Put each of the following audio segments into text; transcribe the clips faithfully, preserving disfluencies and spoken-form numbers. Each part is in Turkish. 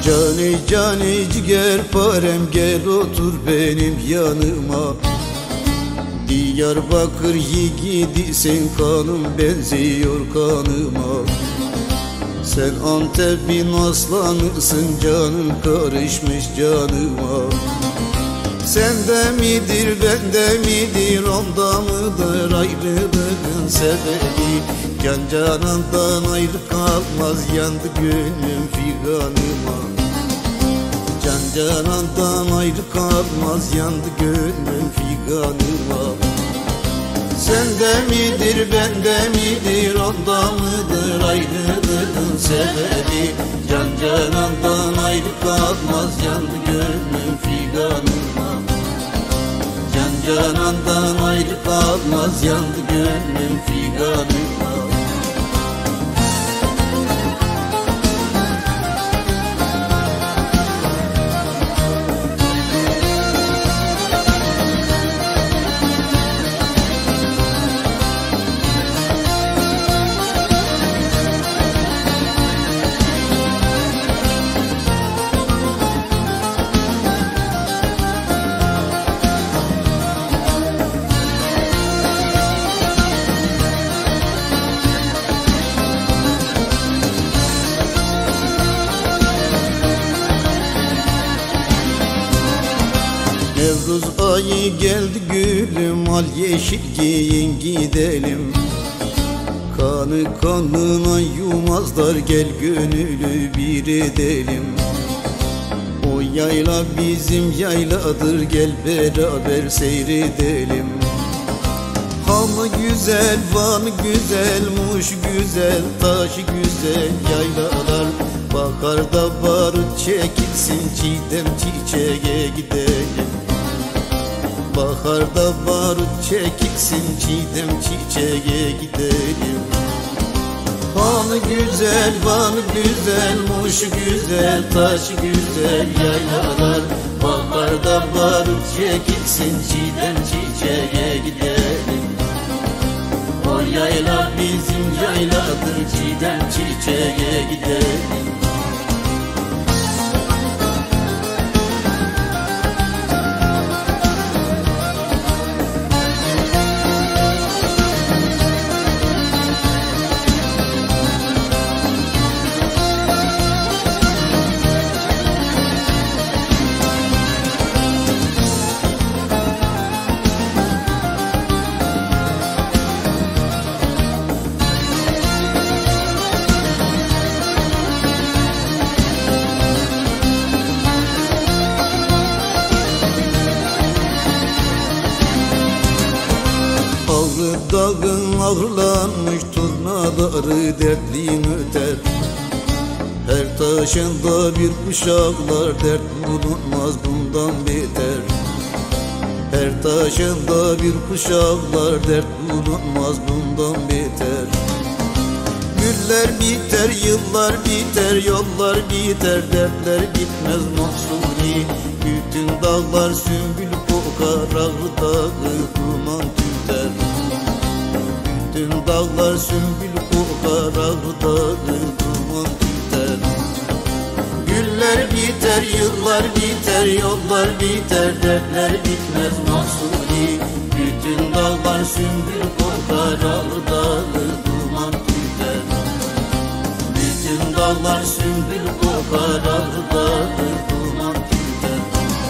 Cani cani ciğer parem, gel otur benim yanıma. Diyarbakır yiğidi sen, kanım benziyor kanıma. Sen Antep'in aslanısın, canım karışmış canıma. Sende midir bende midir, onda mıdır ayrılığın sebebi? Can canandan ayrı kalmaz, yandı gönlüm figanıma. Can canandan ayrı kalmaz, yandı gönlüm figanıma. Sende midir bende midir, onda mıdır ayrılığın sebebi? Can canandan ayrı kalmaz, yandı gönlüm figanıma. Can canandan ayrı kalmaz, yandı gönlüm figanıma. Nevruz ayı geldi gülüm, al yeşil giyin gidelim. Kanı kanına yumazlar, gel gönülü bir edelim. O yayla bizim yayladır, gel beraber seyredelim. Hamı güzel, Van'ı güzel, Muş güzel, taşı güzel yaylalar. Baharda barut çekilsin, çiğdem çiçeğe gidelim. Baharda barut çekilsin, çiğdem çiçeğe gidelim. Van'ı güzel, Van'ı güzel, Muş güzel, taşı güzel yaylalar. Baharda barut çekilsin, çiğdem çiçeğe gidelim. O yayla bizim yayladır, çiğdem çiçeğe gidelim. Ağrı dağın ağırlanmış, turnaları dertlin öter. Her taşında bir kuşaklar, dert bulunmaz bundan beter. Her taşında bir kuşaklar, dert bulunmaz bundan beter. Güller biter, yıllar biter, yollar biter, dertler bitmez mahsuri. Bütün dağlar sümbül kokar, ağrı dağı duman tüter. Bütün dağlar sümbül kokar, ağrı dağı duman tüter. Güller biter, yıllar biter, yollar biter, dertler bitmez mahsuri. Bütün dağlar sümbül kokar, ağrı dağı duman tüter. Bütün dağlar sümbül kokar, ağrı dağı duman tüter.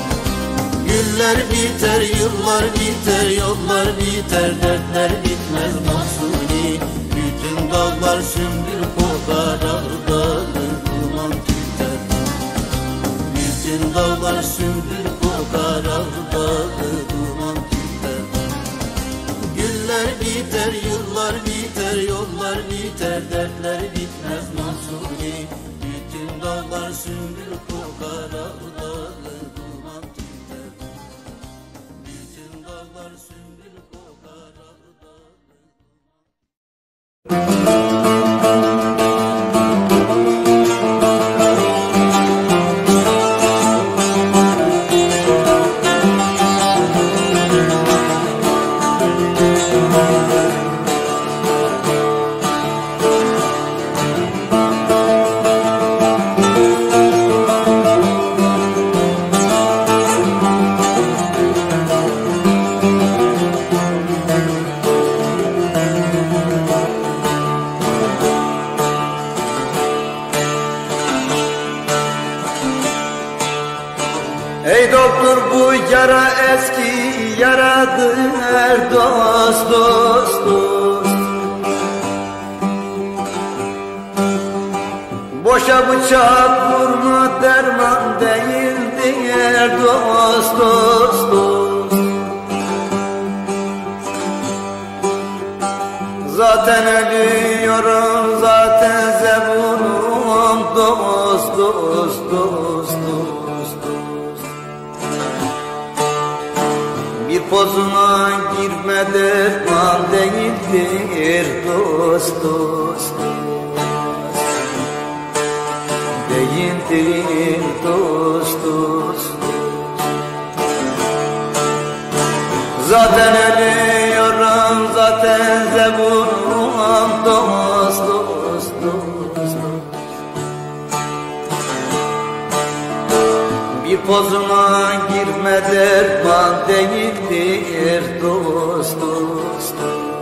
Güller biter, yıllar biter, yollar biter, dertler bitmez mahsuni. Bütün dağlar sümbül kokar, ağrı dağı duman tüter. Bütün dağlar sümbül kokar, ağrı dağı duman tüter. Güller biter, yıllar biter, yollar biter, dertler bitmez mahsuni. Bütün dağlar sümbül kokar, ağrı dağı duman tüter. Bütün dağlar sümbül kokar, ağrı dağı. yara eski yaradır dost dost dost. Boşa bıçak vurma derman değildir dost dost dost. Zaten ölüyorum zaten zebunum dost dost dost dost dost. Bir pozuna girme derman değildir dost dost dost. Değildir dost dost. Zaten ölüyorum zaten zebunum dost dost dost. Bir pozuna girme derman değildir dost dost.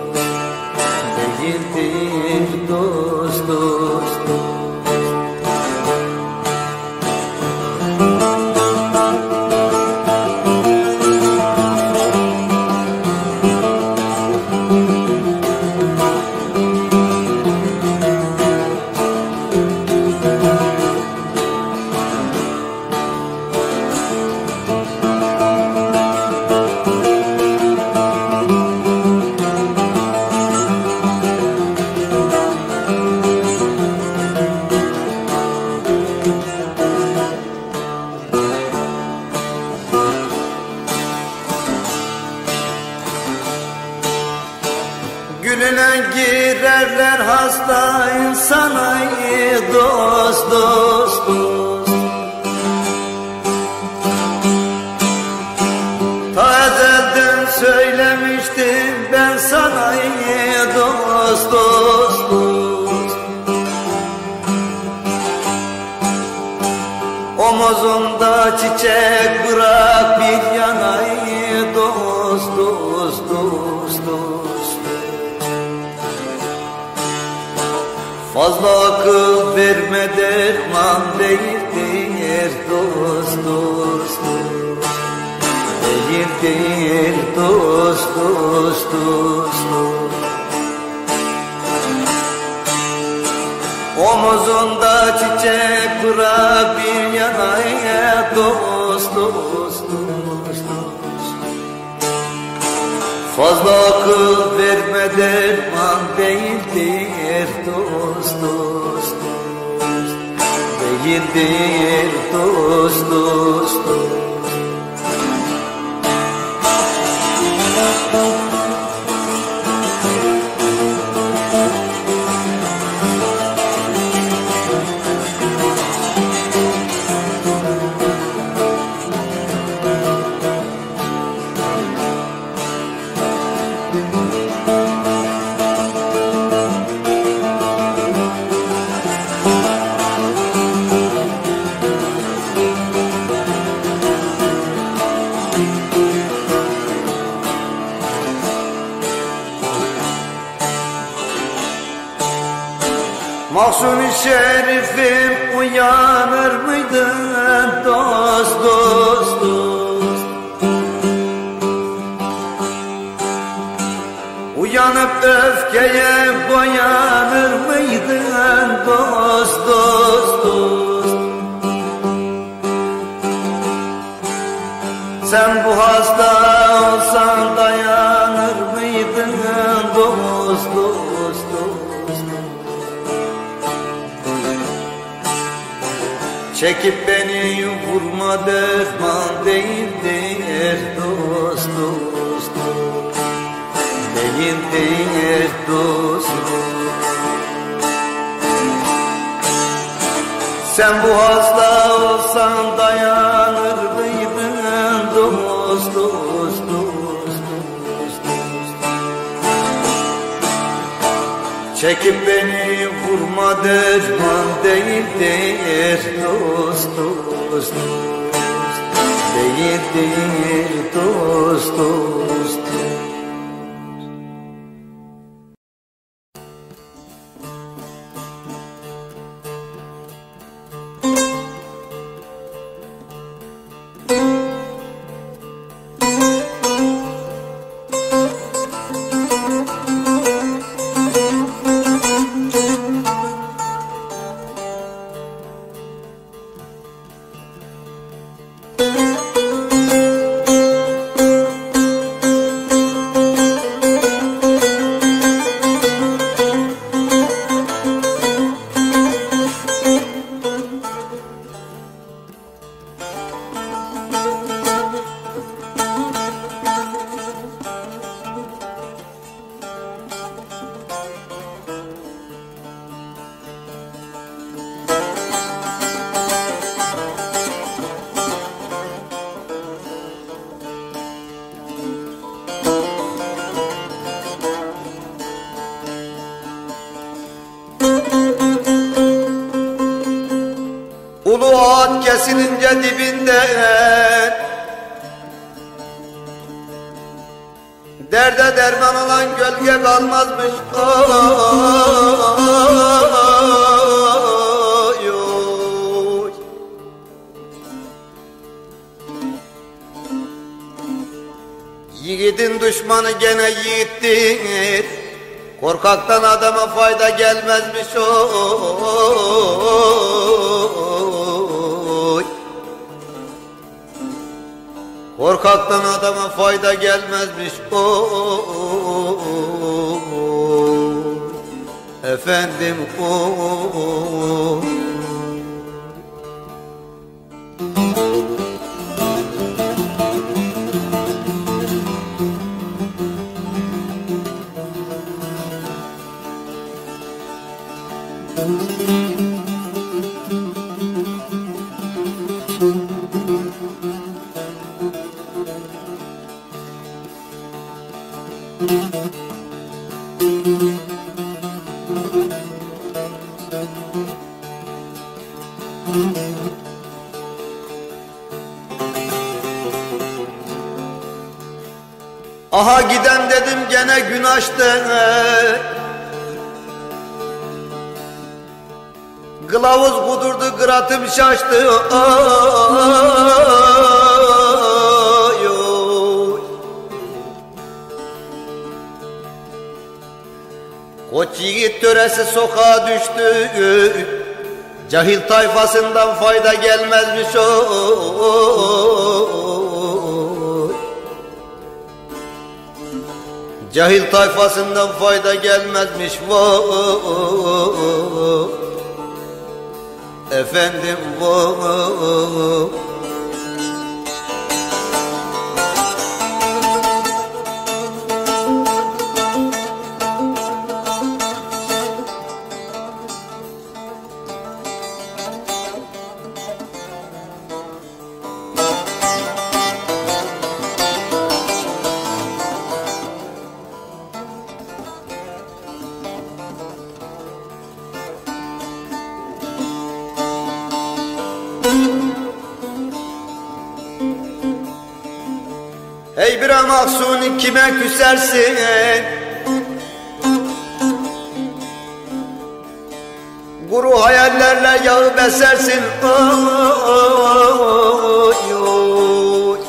Değildir dost dost. Gülüne girerler hasta insana dost dost dost. Ta ezelden söylemiştim ben sana dost dost dost. Omuzumda çiçek bırak bir yanayı dost dost dost dost. Fazla akıl verme derman değildir dost dost dost. Değildir dost dost dost dost. Omuzunda çiçek bırak bir yanaya dost dost dost dost. Fazla akıl verme derman değildir dost dost dost. Değildir dost dost dost. Mahzun-i şerifim uyanır mıydın dost dost dost. Uyanıp öfkeye boyanır mıydın dost dost dost. Sen bu hasta olsan dayanır mıydın dost dost dost. Çekip beni vurma derman değildir dost dost. Değildir dost. Sen bu hasta olsan dayanır mıydın dost dost dost dost. Çekip beni vurma derman değildir dost dost. Değildir dost dost. Vadisi'nin ince dibinden derde derman olan gölge kalmazmış. Oy, oy. Yiğidin düşmanı gene yiğittir, korkaktan adama fayda gelmezmiş. Oy. Korkaktan adama fayda gelmezmiş. Oy. Efendim oy. Aha giden dedim gene gün açtı, kılavuz kudurdu kıratım şaştı. Oy, oy. Koç yiğit töresi sokağa düştü, cahil tayfasından fayda gelmezmiş. Oy. Cahil tayfasından fayda gelmezmiş. Vay. Efendim vay. Ey bir mahzun kime küsersin, kuru hayallerle yağı besersin. Oy, oy.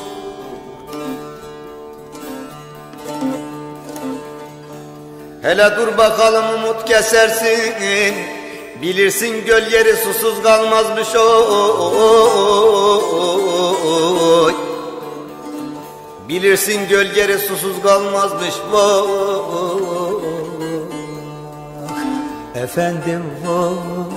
Hele dur bakalım umut kesersin, bilirsin göl yeri susuz kalmazmış. Oy. Bilirsin gölgeri susuz kalmazmış. Vah. Efendim vah.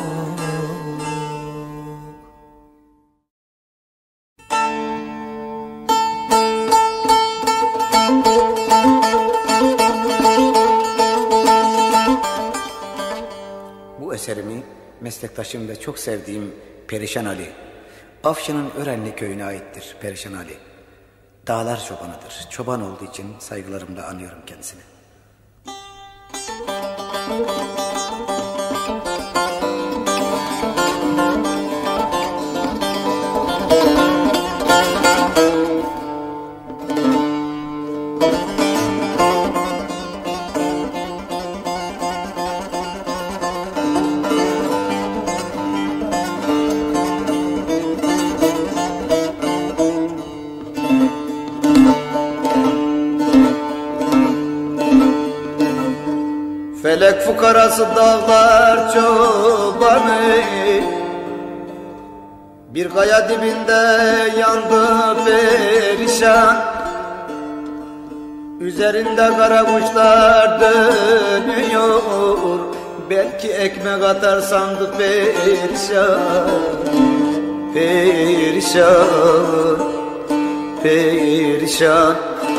Bu eserimi meslektaşım ve çok sevdiğim Perişan Ali, Afşin'in Örenli köyüne aittir. Perişan Ali dağlar çobanıdır. Çoban olduğu için saygılarımla anıyorum kendisini. Felek fukarası dağlar çobanı, bir kaya dibinde yandı perişan. Üzerinde kara kuşlar dönüyor, belki ekmek atar sandık perişan. Perişan, perişan.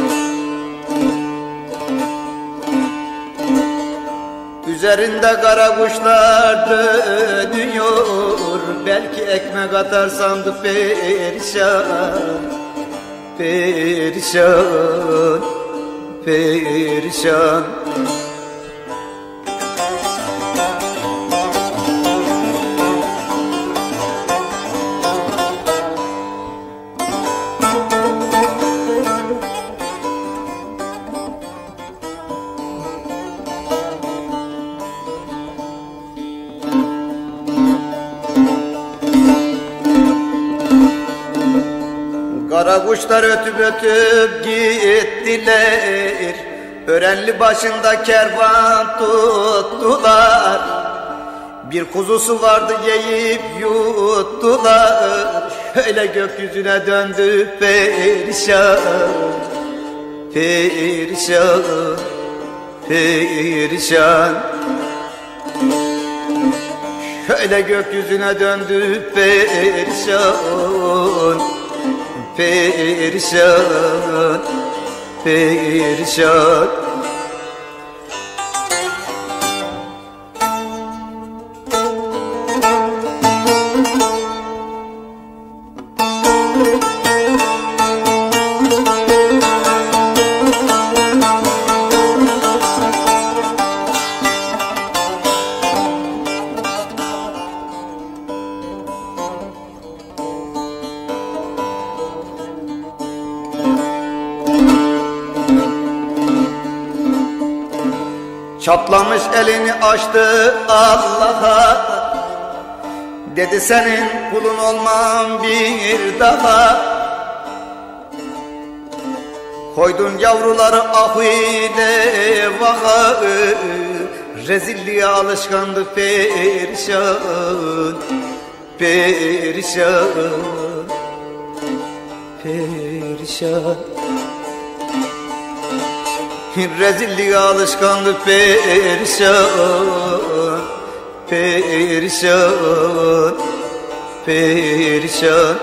Üzerinde kara kuşlar dönüyor, belki ekmek atar sandık perişan. Perişan, perişan. Kara kuşlar ötüp ötüp gittiler, Örenli başında kervan tuttular. Bir kuzusu vardı yiyip yuttular, Şöyle gökyüzüne döndü perişan, perişan, perişan. Şöyle gökyüzüne döndü perişan, perişan, perişan. Çatlamış elini açtı Allah'a, dedi senin kulun olmam bir daha. Koydun yavruları ah ile vaha, rezilliğe alışkandı perişan, perişan, perişan. Rezilliğe alışkandı perişan, perişan, perişan.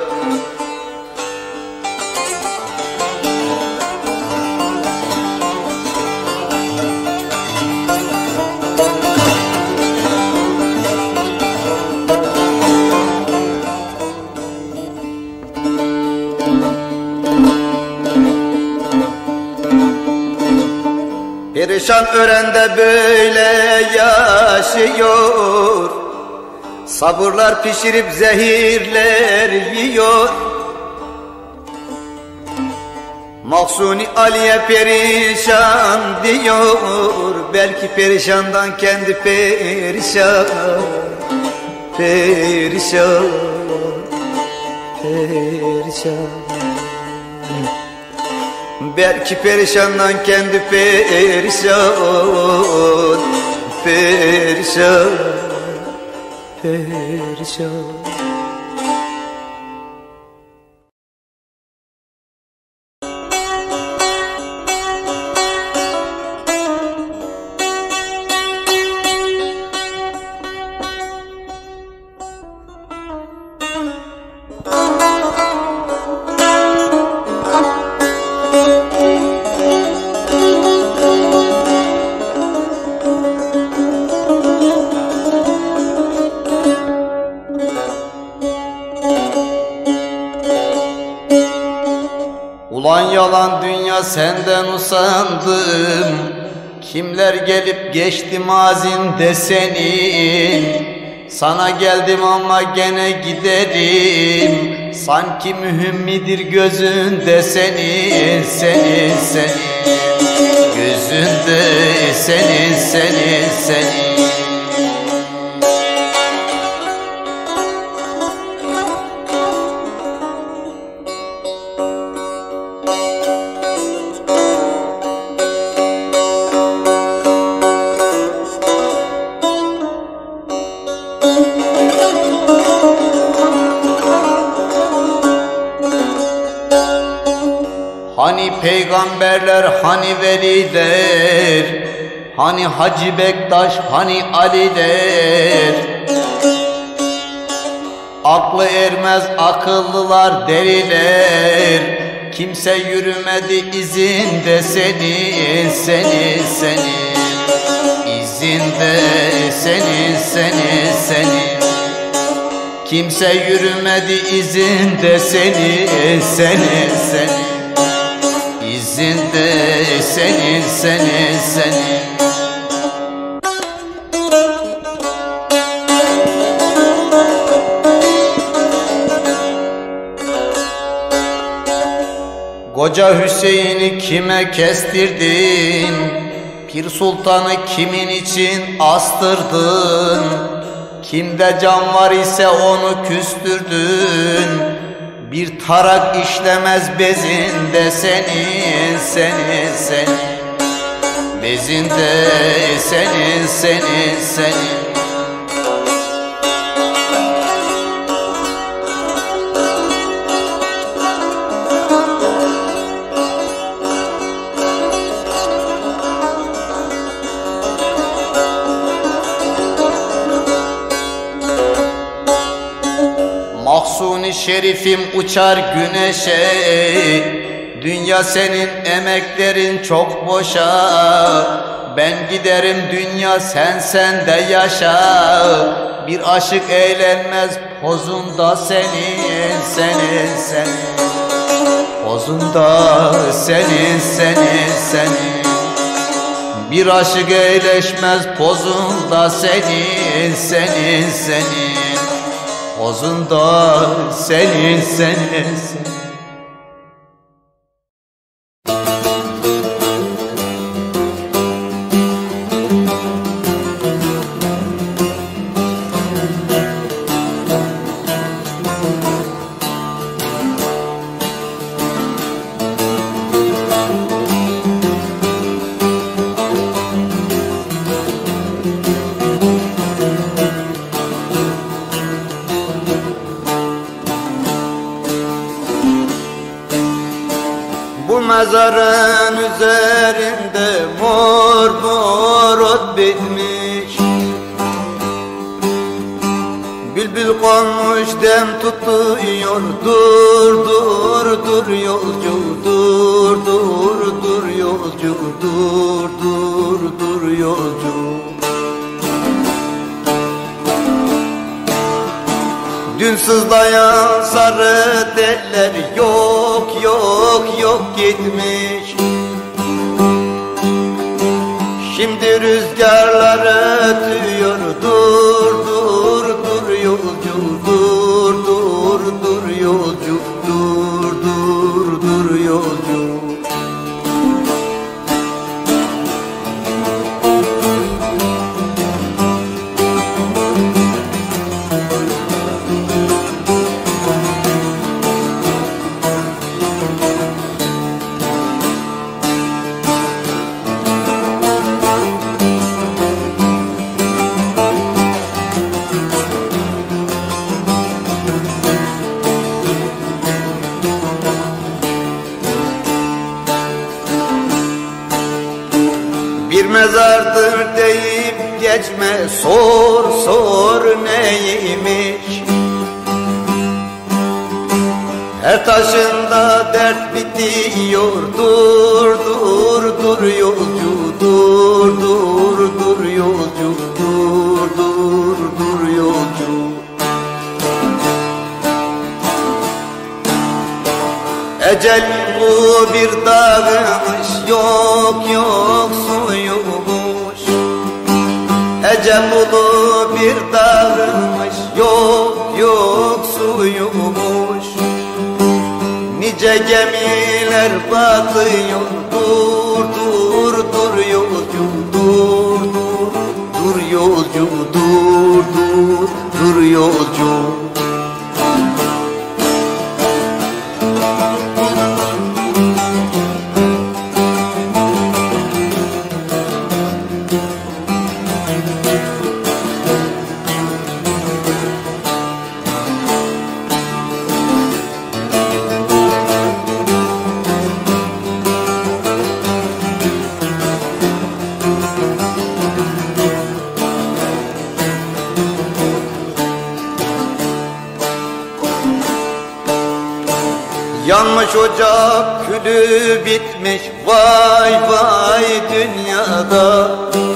Perişan örende böyle yaşıyor, sabırlar pişirip zehirler yiyor. Mahsuni Ali'ye perişan diyor, belki perişandan kendi perişan, perişan, perişan. Belki perişandan kendi perişan, perişan, perişan. Ulan yalan dünya senden usandım, kimler gelip geçti mazinde senin. Sana geldim ama gene giderim, sanki mühim midir gözünde senin, senin, senin. Gözünde senin, senin, senin. Hani peygamberler, hani veliler, hani Hacı Bektaş, hani Aliler. Aklı ermez akıllılar deliler, kimse yürümedi izinde senin, senin, senin. İzinde senin, senin, senin. Kimse yürümedi izinde senin, senin, senin. İzinde senin, senin, senin. Koca Hüseyin'i kime kestirdin? Pir Sultan'ı kimin için astırdın? Kimde can var ise onu küstürdün. Bir tarak işlemez bezinde senin, senin, senin. Bezinde senin, senin, senin. Mahsuni şerifim uçar güneşe, dünya senin emeklerin çok boşa. Ben giderim dünya sen sende yaşa. Bir aşık eğlenmez pozunda senin, senin, senin. Pozunda senin, senin, senin. Bir aşık eğleşmez pozunda senin, senin, senin. Pozunda senin, senin, senin. Bu mezarın üzerinde mor mor ot bitmiş, bülbül konmuş dem tutuyor. Dur dur dur yolcu, dur dur dur yolcu, dur dur dur yolcu. Dün sızlayan sarı teller yok yok yok gitmiş. Şimdi rüzgarlar ötüyor. Dur dur dur yolcu, dur dur dur yolcu, dur dur dur yolcu. Bir mezardır deyip geçme, sor sor neymiş. Her taşında dert bitiyor. Dur dur dur yolcu, dur dur dur yolcu, dur dur dur yolcu. Ecel bu bir dağmış, yok yok suyumuş. Ecel bu bir dağmış, yok yok suyumuş. Nice gemiler batıyor. Dur dur dur yolcu, dur dur dur yolcu, dur dur dur yolcu. Yanmış ocak külü bitmiş, vay vay dünyada.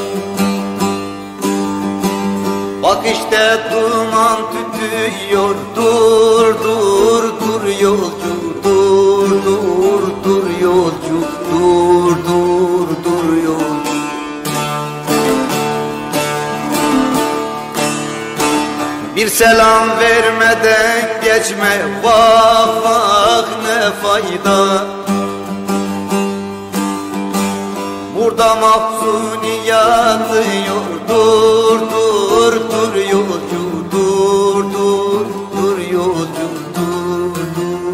Bak işte duman tütüyor. Dur dur dur yolcu, dur dur dur yolcu, dur dur dur yolcu. Bir selam vermeden geçme, vah vah ne fayda. Burada Mahsuni yatıyor. Dur dur dur yolcu, dur dur dur yolcu, dur dur.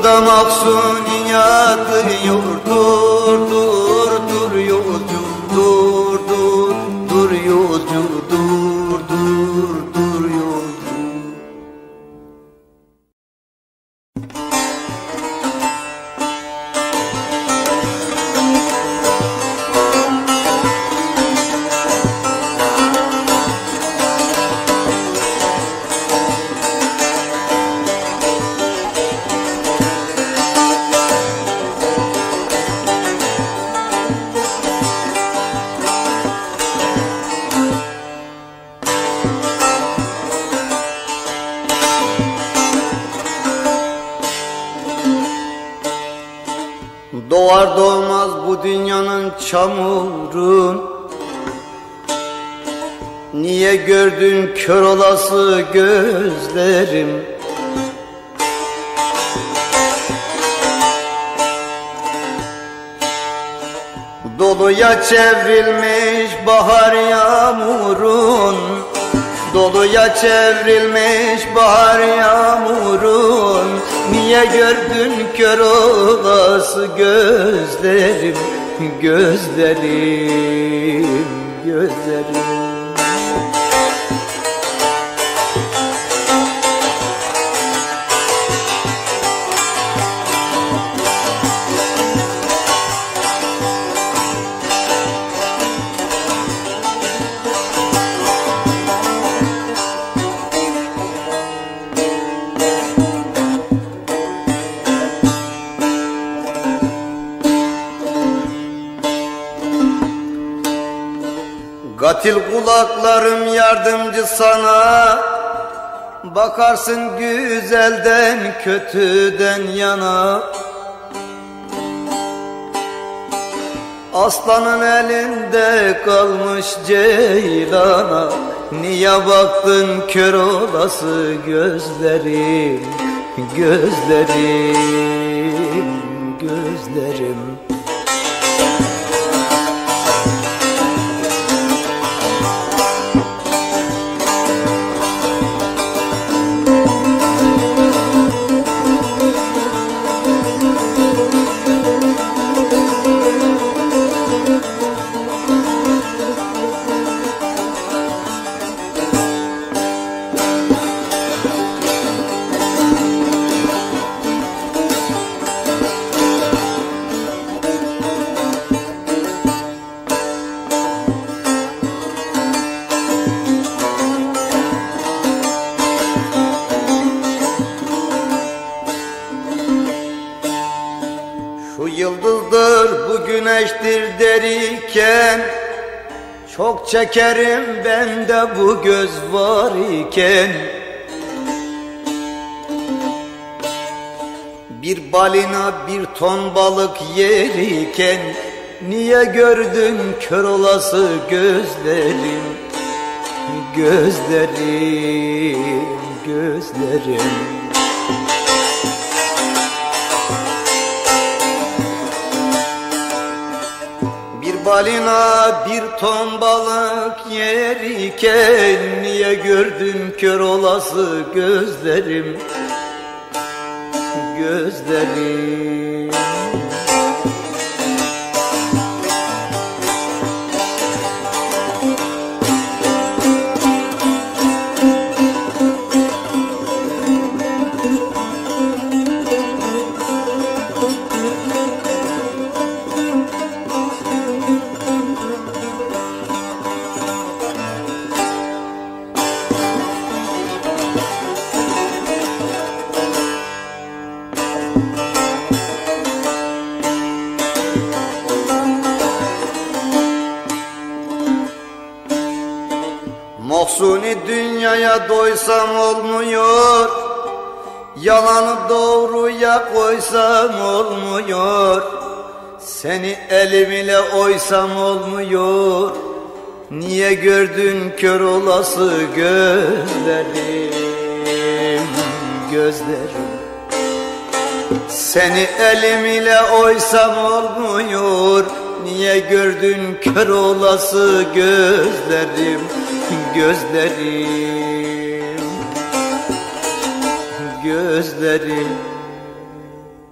da Mahsuniyadır yurdur, dur dur yolcu, dur dur dur yolcu, dur dur dur yolcu. Doğar doğmaz bu dünyanın çamurun, niye gördün kör olası gözlerim? Doluya çevrilmiş bahar yağmurun, doluya çevrilmiş bahar yağmurun, niye gördün kör olası gözlerim, gözlerim, gözlerim. Katil kulaklarım yardımcı sana, bakarsın güzelden kötüden yana. Aslanın elinde kalmış ceylana, niye baktın kör olası gözlerim, gözlerim, gözlerim. Şu yıldızdır bu güneştir derken, çok çekerim ben de bu göz var iken. Bir balina bir ton balık yerken, niye gördün kör olası gözlerim, gözlerim, gözlerim. Bir balina bir ton balık yerken, niye gördün kör olası gözlerim, gözlerim. Mahsuni dünyaya doysam olmuyor, yalanı doğruya koysam olmuyor. Seni elim ile oysam olmuyor, niye gördün kör olası gözlerim, gözlerim. Seni elim ile oysam olmuyor, niye gördün kör olası gözlerim, gözlerim, gözlerim.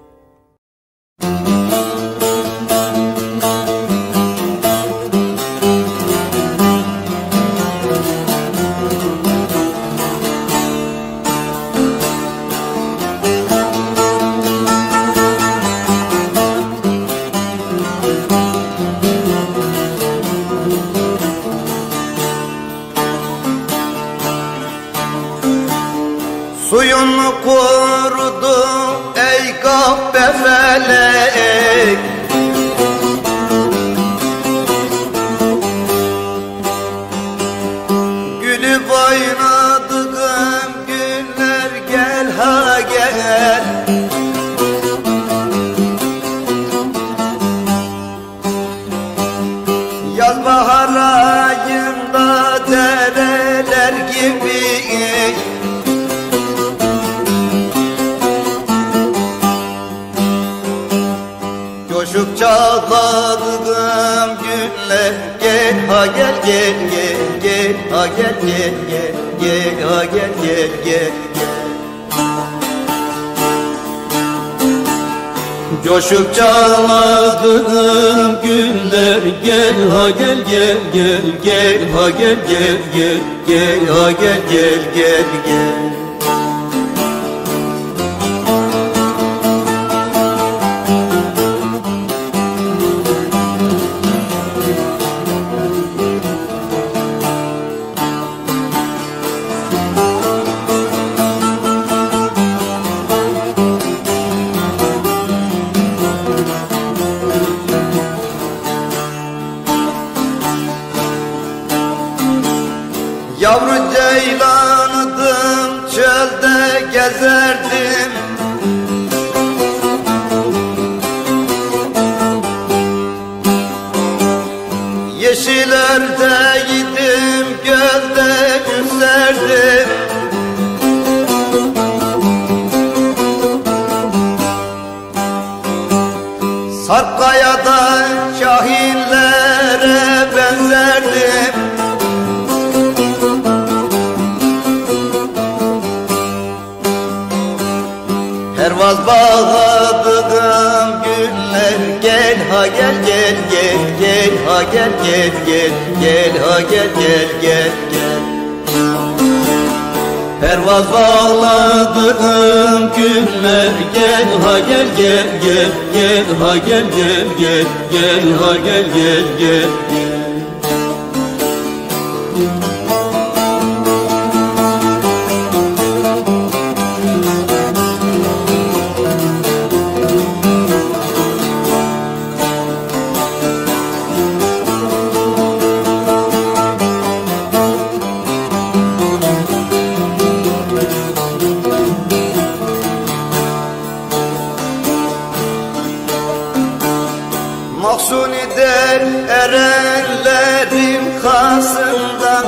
Suyun mu kurudu ey kahpe felek? Gülüp oynadığım günler gel ha gel. Yaz bahar ayında dereler gibi coşup çağladığım günler gel ha gel gel gel gel ha gel gel gel gel ha gel gel gel gel. Coşup çağladığım günler gel ha gel gel gel gel ha gel gel gel gel ha gel gel gel gel. Yavru ceylanıdım, çölde gezerdim. Yeşil ördeğiydim, gölde yüzerdim. Sarpkaya'da şahinlere benzerdim. Pervaz bağladığım günler gel ha gel gel gel gel ha gel gel gel gel ha gel gel gel gel. Pervaz bağladığım günler gel ha gel gel gel gel ha gel gel gel gel ha gel gel gel gel. Mahsuni der erenlerin kasından,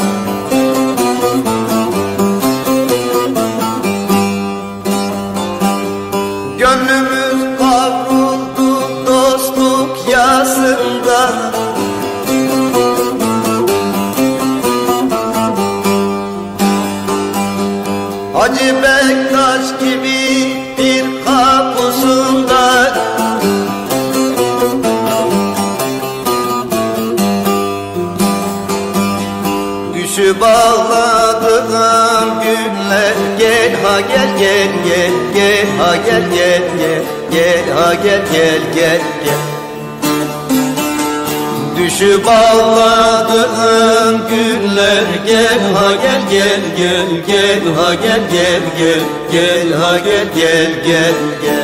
gönlümüz kavruldu dostluk yasında. Hacı Bektaş gibi bir kapısında düşü bağladığım günler gel ha gel gel gel gel ha gel gel gel gel ha gel gel gel gel. Düşü bağladığım günler gel ha gel gel gel gel ha gel gel gel gel ha gel gel gel gel.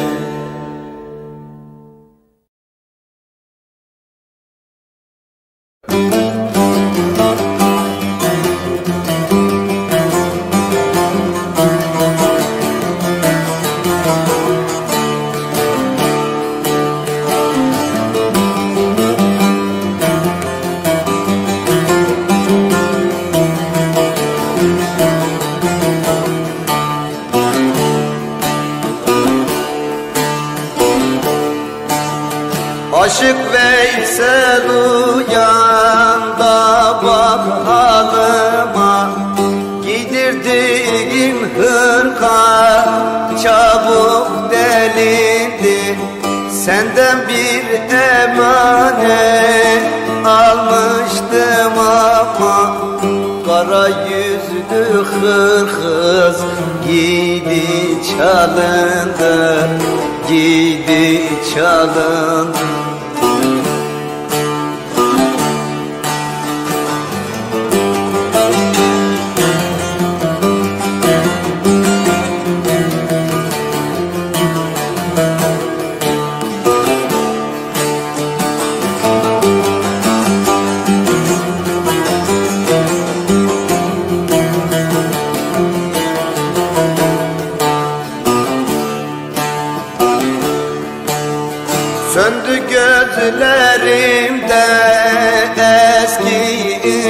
Aşık Veysel uyan da bak halıma, giydirdiğim hırka çabuk delindi. Senden bir emanet almıştım ama kara yüzlü hırkız giydi çalındı, giydi çalındı.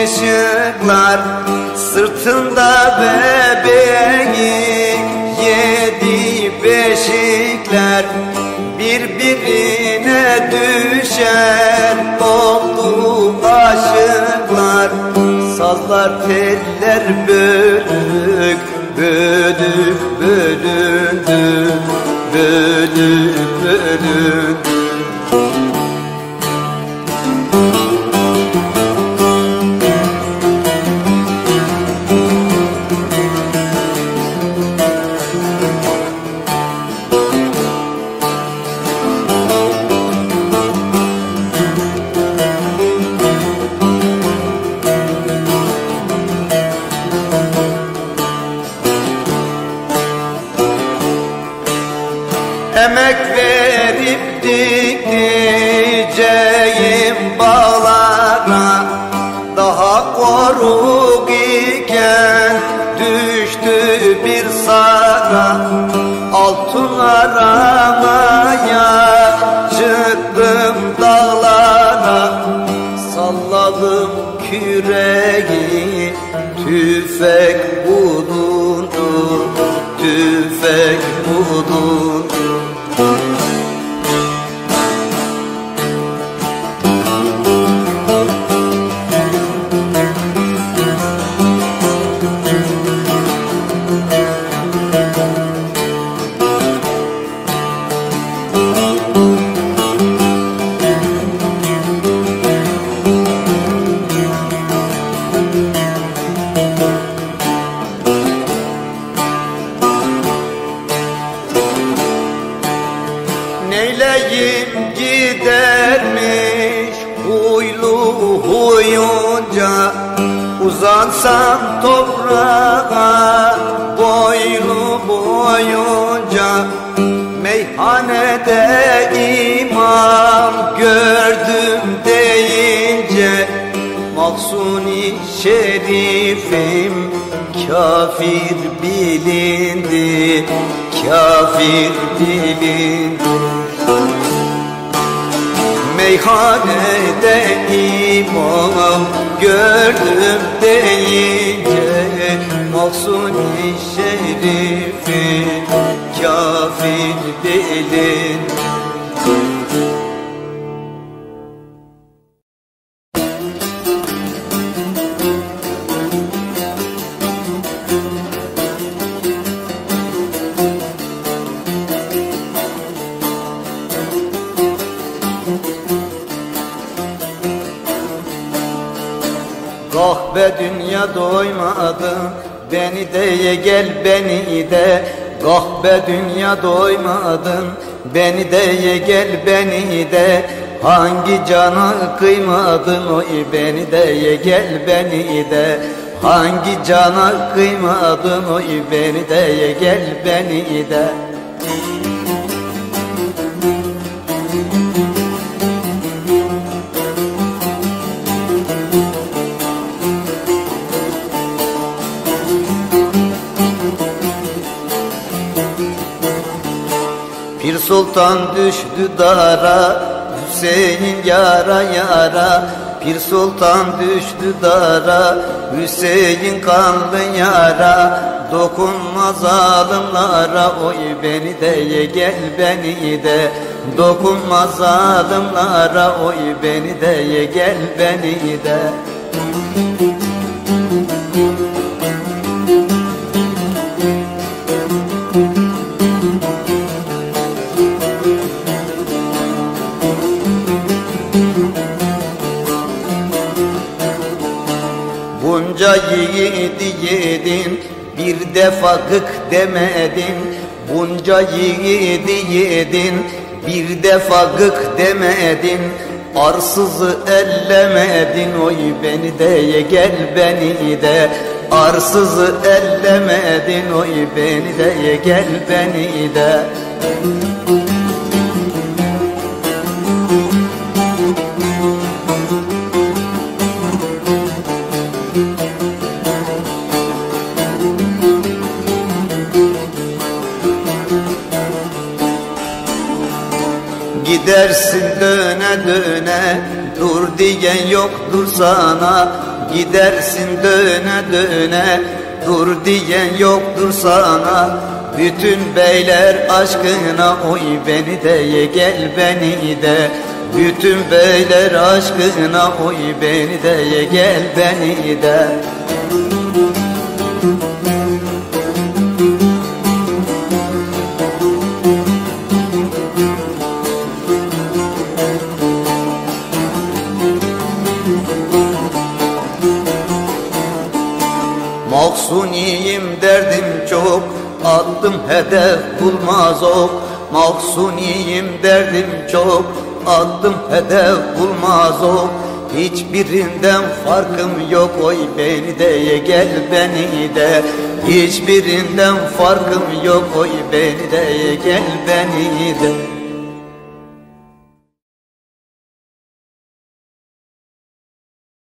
ışıklar, sırtında bebeği, yedi beşikler birbirine düşer oldu aşıklar. Sazlar teller bölük, bölük bölündü, bölük bölündü. Emek verip dikeceğim bağlara, daha koruk iken düştü bir sara. Altın aramaya çıktım dağlara, salladım küreği, tüfek bulundu, tüfek bulundu. Neyleyim gidermiş huylu huyunca, uzansam toprağa boylu boyunca. Meyhanede imam gördüm deyince, Mahsuni şerifim kafir bilindi, kafir bilindi. Meyhanede imam gördüm deyince, Mahsuni şerifi kafir bilin. Kahve dünya doymadın, beni de ye gel beni de. Kahve dünya doymadın, beni de ye gel beni de. Hangi cana kıymadın oy, beni de ye gel beni de. Hangi cana kıymadın oy, beni de ye gel beni de. Pir Sultan düştü dara, Hüseyin yara yara. Pir Sultan düştü dara, Hüseyin kanlı yara. Dokunma zalimlara oy, beni de ye gel beni de. Dokunma zalimlara oy, beni de ye gel beni de. Bunca yiğidi yedin, bir defa gık demedin. Bunca yiğidi yedin, bir defa gık demedin. Arsızı ellemedin oy, beni de ye gel beni de. Arsızı ellemedin oy, beni de ye gel beni de. Gidersin döne döne, dur diyen yoktur sana. gidersin döne döne. Dur diyen yoktur sana, bütün beyler aşkına. Oy beni de ye gel beni de, bütün beyler aşkına. Oy beni de ye gel beni de. Mahzuniyim derdim çok, attım hedef bulmaz ok. Mahzuniyim derdim çok, attım hedef bulmaz ok. Hiçbirinden farkım yok, oy beni de ye gel beni de. Hiçbirinden farkım yok, oy beni de ye gel beni de.